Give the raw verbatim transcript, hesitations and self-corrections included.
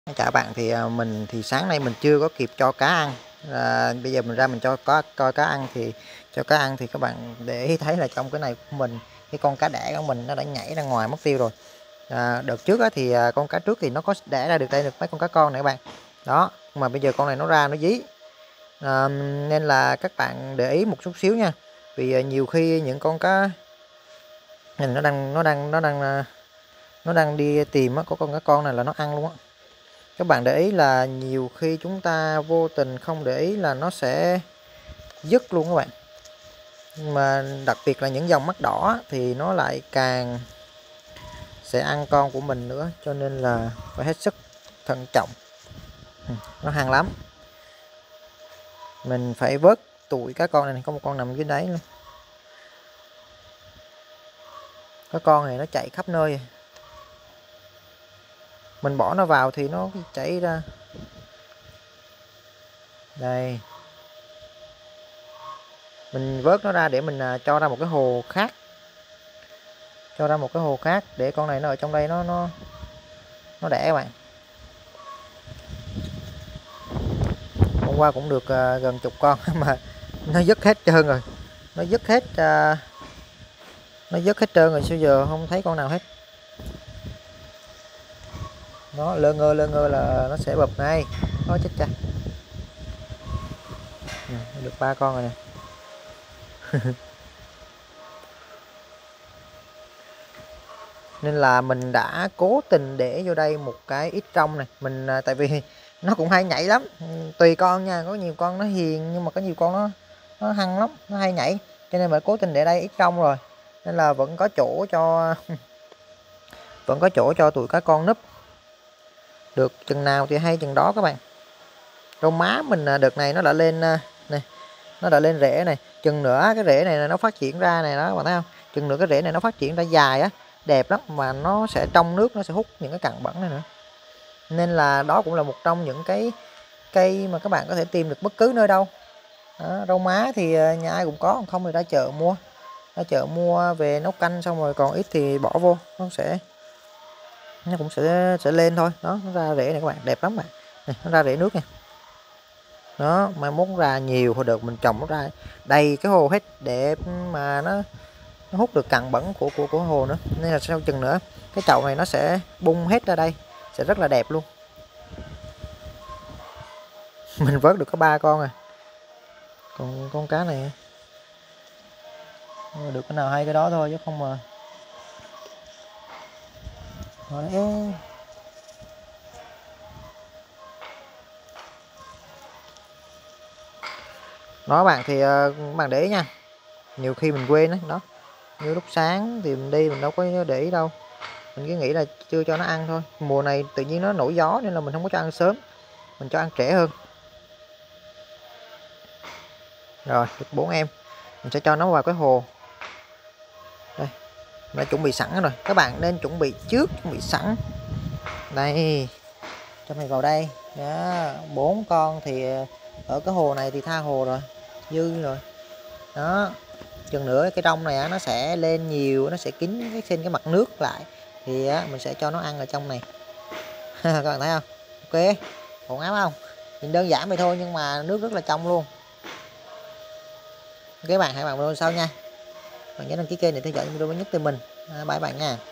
Chào bạn, thì à, mình thì sáng nay mình chưa có kịp cho cá ăn. À, bây giờ mình ra mình cho có coi cá ăn thì cho cá ăn thì các bạn để ý thấy là trong cái này của mình, cái con cá đẻ của mình nó đã nhảy ra ngoài mất tiêu rồi. À, đợt trước á, thì à, con cá trước thì nó có đẻ ra được đây được mấy con cá con này các bạn. Đó, mà bây giờ con này nó ra nó dí. À, nên là các bạn để ý một chút xíu nha. Vì à, nhiều khi những con cá nhìn nó đang nó đang nó đang à, nó đang đi tìm á, có con cá con này là nó ăn luôn á. Các bạn để ý là nhiều khi chúng ta vô tình không để ý là nó sẽ dứt luôn các bạn. Mà đặc biệt là những dòng mắt đỏ thì nó lại càng sẽ ăn con của mình nữa, cho nên là phải hết sức thận trọng. Nó hăng lắm. Mình phải vớt tụi cá con này, có một con nằm dưới đáy luôn. Cái con này nó chạy khắp nơi. Mình bỏ nó vào thì nó chảy ra. Đây. Mình vớt nó ra để mình cho ra một cái hồ khác. Cho ra một cái hồ khác để con này nó ở trong đây nó nó nó đẻ các bạn. Hôm qua cũng được uh, gần chục con mà nó dứt hết trơn rồi. Nó dứt hết uh, nó dứt hết trơn rồi, sao giờ không thấy con nào hết. Nó lơ ngơ lơ ngơ là nó sẽ bập ngay. Nó chết cha. Ừ, được ba con rồi nè. Nên là mình đã cố tình để vô đây một cái ít trong này. Mình tại vì nó cũng hay nhảy lắm, tùy con nha, có nhiều con nó hiền nhưng mà có nhiều con nó nó hăng lắm, nó hay nhảy, cho nên mình cố tình để đây ít trong rồi, nên là vẫn có chỗ cho vẫn có chỗ cho tụi cá con núp. Được chừng nào thì hay chừng đó các bạn. Rau má mình đợt này nó đã lên này, nó đã lên rễ này, chừng nữa cái rễ này nó phát triển ra này đó các bạn thấy không, chừng nữa cái rễ này nó phát triển ra dài á, đẹp lắm, mà nó sẽ trong nước nó sẽ hút những cái cặn bẩn này nữa. Nên là đó cũng là một trong những cái cây mà các bạn có thể tìm được bất cứ nơi đâu. Đó, rau má thì nhà ai cũng có, không thì ra chợ mua, ra chợ mua về nấu canh, xong rồi còn ít thì bỏ vô, nó sẽ nó cũng sẽ sẽ lên thôi. Đó, nó ra rễ này các bạn, đẹp lắm bạn. Này, nó ra rễ nước nha. Đó, mai mốt ra nhiều, hồi đợt mình trồng nó ra đầy cái hồ hết, đẹp mà nó, nó hút được cặn bẩn của của của hồ nữa. Nên là sau chừng nữa cái chậu này nó sẽ bung hết ra đây, sẽ rất là đẹp luôn. Mình vớt được có ba con à, còn con cá này được cái nào hay cái đó thôi, chứ không mà đấy. Đó bạn, thì uh, bạn để ý nha, nhiều khi mình quên đấy. Đó, như lúc sáng thì mình đi mình đâu có để ý đâu, mình cứ nghĩ là chưa cho nó ăn thôi. Mùa này tự nhiên nó nổi gió nên là mình không có cho ăn sớm, mình cho ăn trễ hơn. Rồi được bốn em, mình sẽ cho nó vào cái hồ đây, đã chuẩn bị sẵn rồi. Các bạn nên chuẩn bị trước, chuẩn bị sẵn đây, cho mày vào đây. Đó, bốn con thì ở cái hồ này thì tha hồ rồi, dư rồi. Đó, chừng nữa cái trong này nó sẽ lên nhiều, nó sẽ kín cái trên cái mặt nước lại, thì mình sẽ cho nó ăn ở trong này. Các bạn thấy không? Ok, ổn áp không? Nhìn đơn giản vậy thôi nhưng mà nước rất là trong luôn. Các bạn hãy bạn video sau nha, bạn nhớ đăng ký kênh để theo dõi những video mới nhất từ mình. À, bye bạn nha.